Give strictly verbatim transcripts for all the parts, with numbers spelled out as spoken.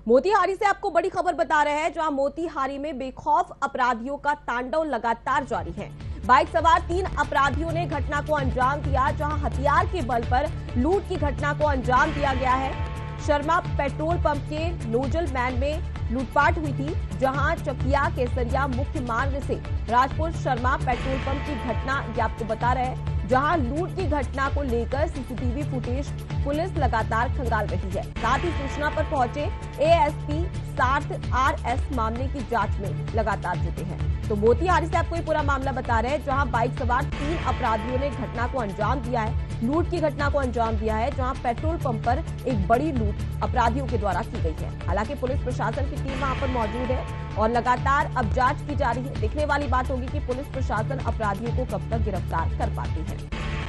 मोतिहारी से आपको बड़ी खबर बता रहे हैं, जहां मोतिहारी में बेखौफ अपराधियों का तांडव लगातार जारी है। बाइक सवार तीन अपराधियों ने घटना को अंजाम दिया, जहां हथियार के बल पर लूट की घटना को अंजाम दिया गया है। शर्मा पेट्रोल पंप के नोजल मैन में लूटपाट हुई थी, जहां चकिया केसरिया मुख्य मार्ग से राजपुर शर्मा पेट्रोल पंप की घटना ये आपको बता रहे हैं, जहां लूट की घटना को लेकर सीसीटीवी फुटेज पुलिस लगातार खंगाल रही है। साथ ही सूचना पर पहुंचे एएसपी सार्थ आरएस मामले की जांच में लगातार जुटे हैं। तो मोतिहारी से आपको ये पूरा मामला बता रहे हैं, जहां बाइक सवार तीन अपराधियों ने घटना को अंजाम दिया है, लूट की घटना को अंजाम दिया है, जहां पेट्रोल पंप पर एक बड़ी लूट अपराधियों के द्वारा की गई है। हालांकि पुलिस प्रशासन की टीम वहां पर मौजूद है और लगातार अब जांच की जा रही है। देखने वाली बात होगी कि पुलिस प्रशासन अपराधियों को कब तक गिरफ्तार कर पाती है।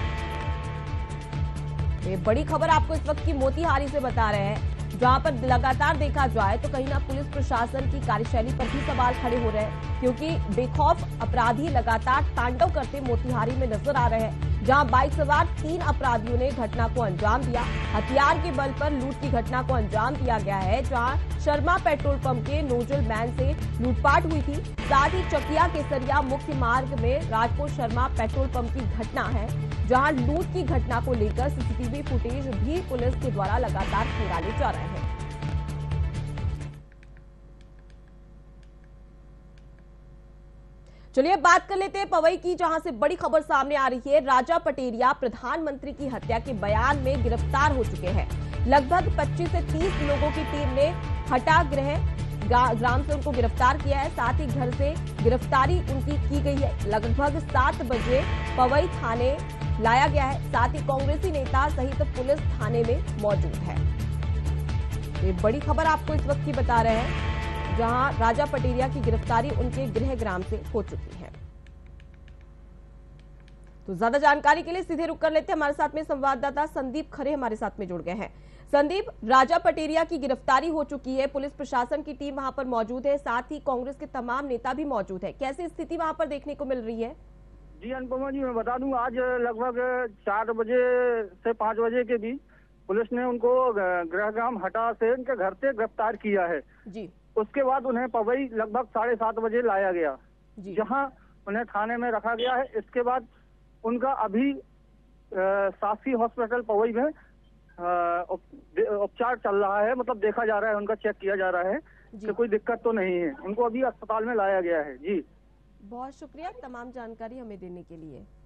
ये बड़ी खबर आपको इस वक्त की मोतिहारी से बता रहे हैं, जहां पर लगातार देखा जाए तो कहीं ना पुलिस प्रशासन की कार्यशैली पर भी सवाल खड़े हो रहे हैं, क्योंकि बेखौफ अपराधी लगातार तांडव करते मोतिहारी में नजर आ रहे हैं। जहां बाइक सवार तीन अपराधियों ने घटना को अंजाम दिया, हथियार के बल पर लूट की घटना को अंजाम दिया गया है। जहां शर्मा पेट्रोल पंप के नोजल मैन से लूटपाट हुई थी, साथ ही चकिया केसरिया मुख्य मार्ग में राजपुर शर्मा पेट्रोल पंप की घटना है, जहां लूट की घटना को लेकर सीसीटीवी फुटेज भी पुलिस के द्वारा लगातार खंगाले जा रहे हैं। चलिए बात कर लेते हैं पवई की, जहां से बड़ी खबर सामने आ रही है। राजा पटेरिया प्रधानमंत्री की हत्या के बयान में गिरफ्तार हो चुके हैं। लगभग पच्चीस से तीस लोगों की टीम ने हटागृह ग्राम से उनको गिरफ्तार किया है। साथ ही घर से गिरफ्तारी उनकी की गई है। लगभग सात बजे पवई थाने लाया गया है। साथ ही कांग्रेसी नेता सहित पुलिस थाने में मौजूद है। ये बड़ी खबर आपको इस वक्त की बता रहे हैं, जहां राजा पटेरिया की गिरफ्तारी उनके गृह ग्राम से हो चुकी है। तो ज्यादा जानकारी के लिए सीधे रुक कर लेते हैं, हमारे साथ में संवाददाता संदीप खरे हमारे साथ में जुड़ गए हैं। संदीप, राजा पटेरिया की गिरफ्तारी हो चुकी है, पुलिस प्रशासन की टीम वहां पर मौजूद है, साथ ही कांग्रेस के तमाम नेता भी मौजूद है। कैसी स्थिति वहां पर देखने को मिल रही है? जी अनुपमा जी, मैं बता दूं, आज लगभग चार बजे से पाँच बजे के बीच पुलिस ने उनको गृहग्राम हटा से उनके घर से गिरफ्तार किया है जी। उसके उसके बाद उन्हें पवई लगभग साढ़े सात बजे लाया गया, जहां उन्हें थाने में रखा गया है। इसके बाद उनका अभी सासी हॉस्पिटल पवई में उपचार चल रहा है, मतलब देखा जा रहा है, उनका चेक किया जा रहा है कि कोई दिक्कत तो नहीं है। उनको अभी अस्पताल में लाया गया है। जी, बहुत शुक्रिया तमाम जानकारी हमें देने के लिए।